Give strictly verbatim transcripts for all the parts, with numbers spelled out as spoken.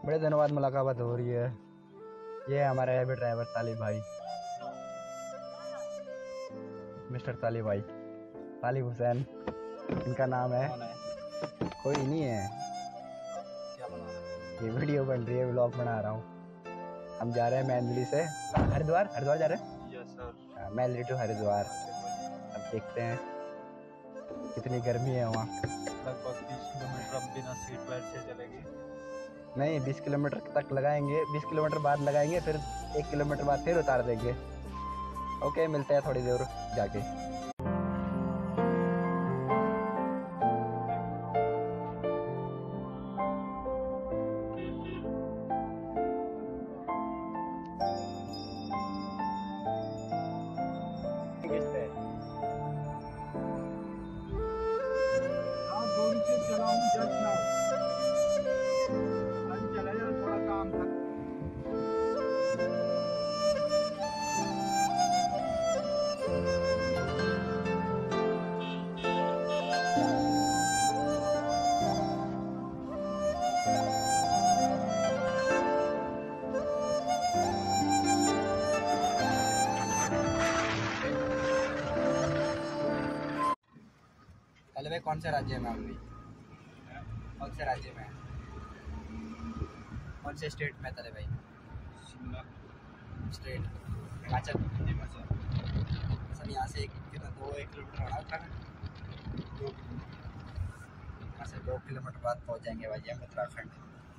बड़े दिनों बाद मुलाकात हो रही है। ये है हमारे हैवी ड्राइवर तालिब भाई, मिस्टर तालिब भाई, तालिब हुसैन इनका नाम है। कोई नहीं है, क्या बना रहा है? ये वीडियो बन रही है, व्लॉग बना रहा हूँ। हम जा रहे हैं मैनली से हरिद्वार। हरिद्वार जा रहे हैं। Yes sir. Mainly to Haridwar. अब देखते हैं कितनी गर्मी है वहाँ। लगभग बीस किलोमीटर अब बिना सीट बेल्ट से चलेगी। नहीं, बीस किलोमीटर तक लगाएंगे, बीस किलोमीटर बाद लगाएंगे, फिर एक किलोमीटर बाद फिर उतार देंगे। ओके, मिलते हैं थोड़ी देर जाके। पहले भाई कौन से राज्य में अभी? कौन से राज्य में? कौन से स्टेट में तले भाई? शिमला स्टेट हिमाचल। सर यहाँ से एक कितना दो एक किलोमीटर होना उत्तराखंड। दो यहाँ से दो किलोमीटर बाद पहुँच जाएंगे भाई हम उत्तराखंड।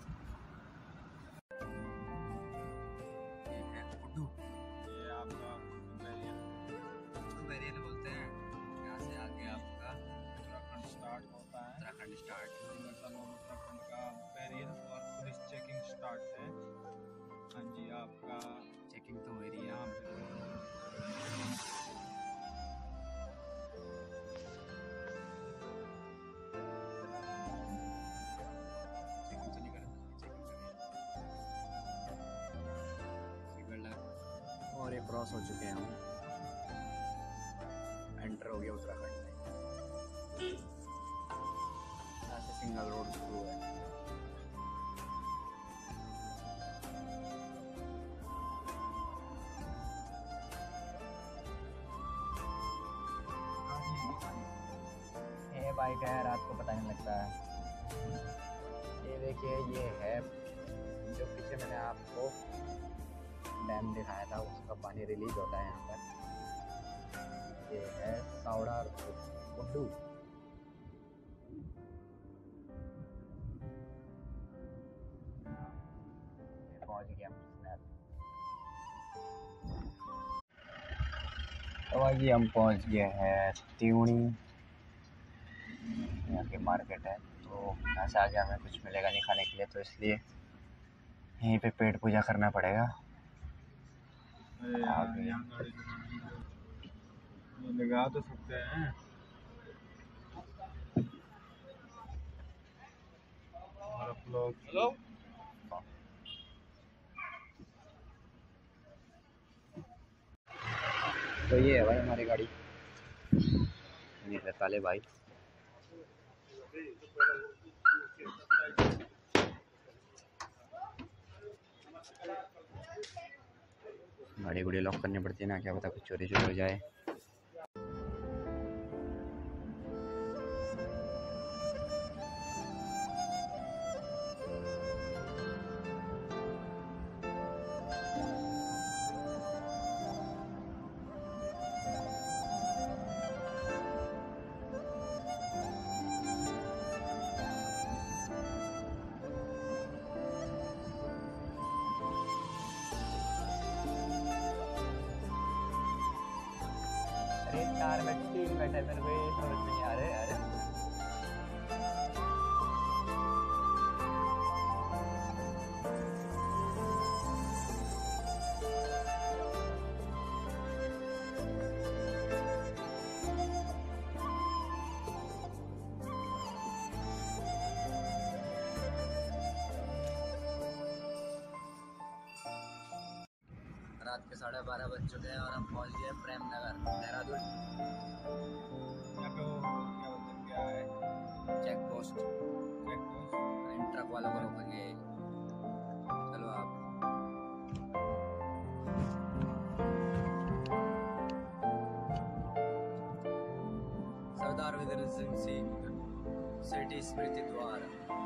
ये है कुड्डू। ये आपका कुड्डू बैरियर बोलते हैं। यहाँ से आगे आपका उत्तराखंड स्टार्ट होता है। उत्तराखंड स्टार्ट। मतलब उत्तराखंड का बैरियर और पुलिस चेकिंग स्टार्ट है। हाँ जी, आपका चेकिंग तो हो रही है यहाँ पे। चेकिंग तो नहीं कर चेकिंग और ये क्रॉस हो चुके हैं हम। एंटर हो गया उत्तराखंड में। यहाँ से सिंगल रोड शुरू है। ये बाइक है, रात को पता नहीं लगता है। ये देखिए, ये है जो पीछे मैंने आपको डैम दिखाया था, उसका पानी रिलीज होता है यहाँ पर। ये है सावड़ा कुड्डू। पहुँच गया तो आज हम पहुँच गए हैं त्यूणी। यहाँ की मार्केट है, तो यहाँ से आगे हमें कुछ मिलेगा नहीं खाने के लिए, तो इसलिए यहीं पे पेट पूजा करना पड़ेगा। लगा तो सकते हैं। हेलो, तो ये है भाई हमारी गाड़ी, ये है ताले भाई। गाड़ी गुड़ी लॉक करनी पड़ती है ना, क्या पता कुछ चोरी चोरी हो जाए। अरे चार में तीन बैठे, मेरे को ये समझ में नहीं आ रहे। अरे रात के साढ़े बारह बज चुके हैं और हम पहुंच गए प्रेम नगर देहरादून। यहाँ पे वो क्या बोलते क्या है, चेक पोस्ट। Check post. इन ट्रक वालों को रोकेंगे। प्रियदर्शी सिटी स्मृति द्वार।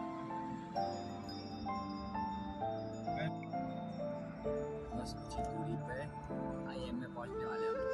बस कुछ ही दूरी पे आई एम में पहुंचने वाले हैं।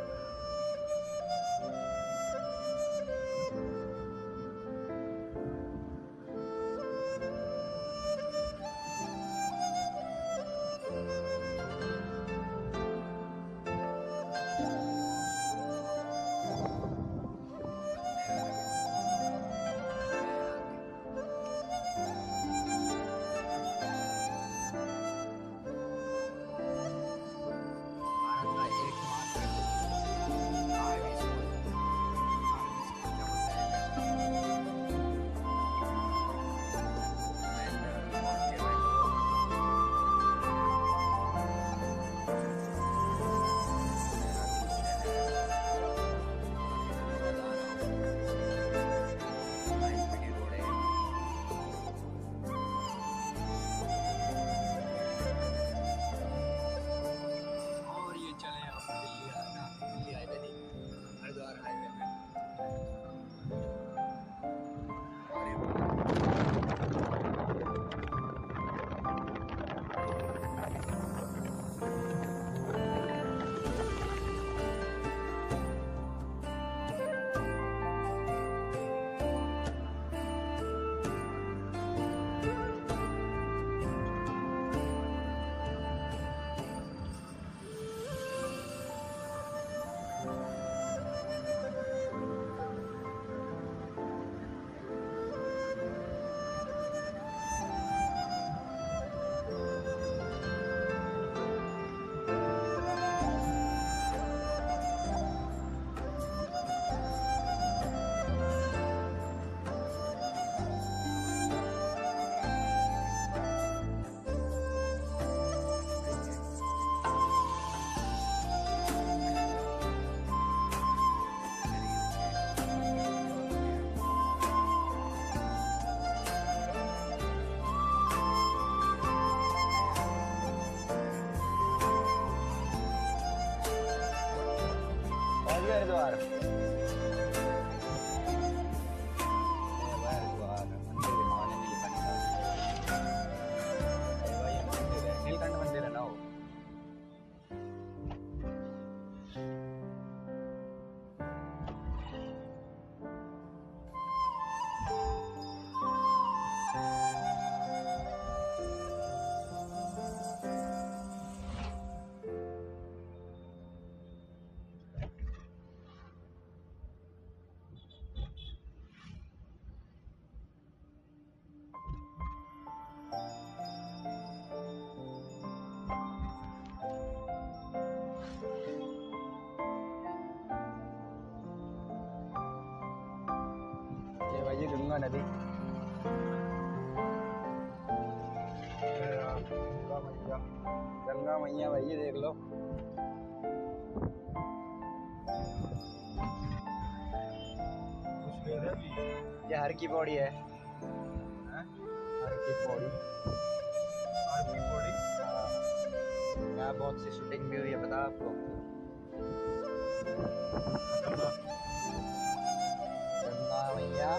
हरिद्वार नीलकंठ मंदिर है ना वो। ये गंगा नदी, गंगा मैया भाई देख लो। ये हर की पौड़ी है, हर की पौड़ी, हर की पौड़ी। यहाँ बहुत सी शूटिंग भी हुई है, पता आपको? गंगा मैया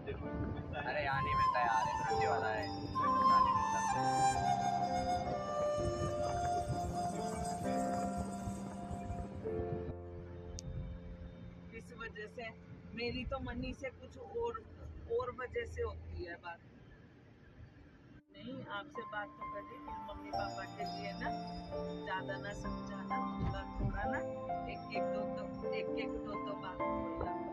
देखो मिलता है। अरे यहाँ नहीं मिलता यार, ये गारंटी वाला है, यहाँ नहीं मिलता। इस वजह से मेरी तो मनी से कुछ और और वजह से होती है बात। नहीं, आपसे बात तो करी फिर मम्मी पापा के लिए ना ज्यादा ना समझाना, थोड़ा थोड़ा ना, एक एक दो दो एक एक दो दो बात बोलना।